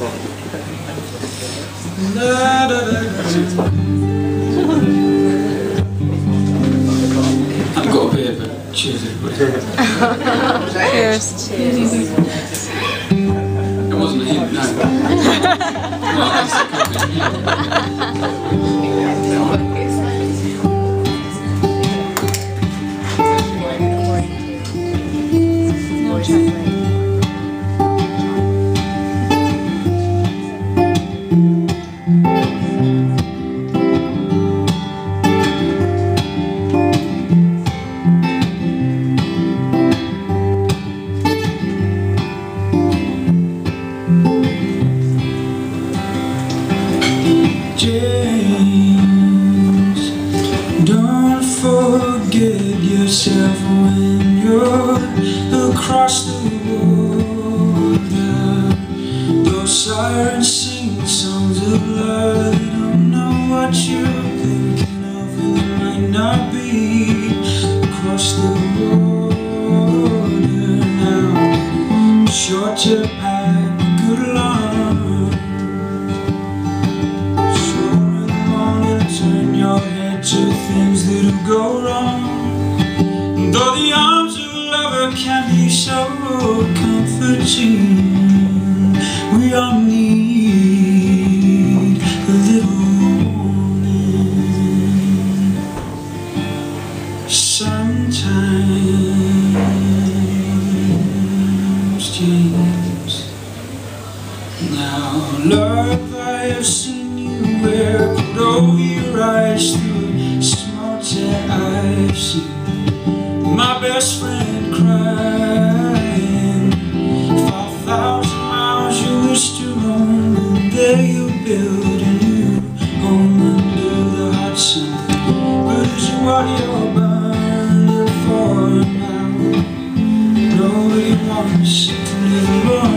I've got a bit, but cheers everybody. Cheers. It wasn't a hint, no. Well, I guess it could James, don't forget yourself when you're across the water. Those sirens sing songs of love. They don't know what you're thinking of, and they might not be across the water now. Sure to pack good alarm. To things that'll go wrong. Though the arms of a lover can be so comforting, we all need a little warning. Sometimes, James. Now, love, I have seen you wear put over your eyes through small tear I've seen my best friend crying. 5,000 miles you wish to roam, and there you build a new home under the hot sun. But is it what you're burning for now? Nobody wants to live alone.